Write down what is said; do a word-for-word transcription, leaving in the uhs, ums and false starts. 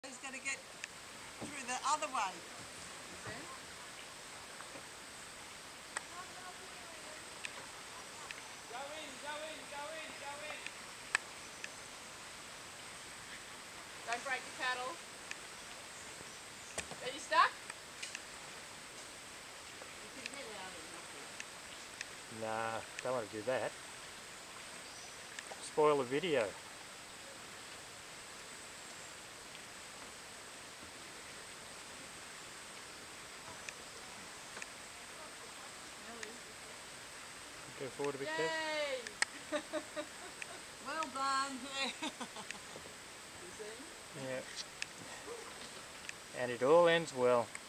He's going to get through the other way. Okay. Go in, go in, go in, go in. Don't break the paddle. Are you stuck? You can get out of nothing. Nah, don't want to do that. Spoil the video. Go forward a bit, Kev. Yay! Well done. You see? Yeah. And it all ends well.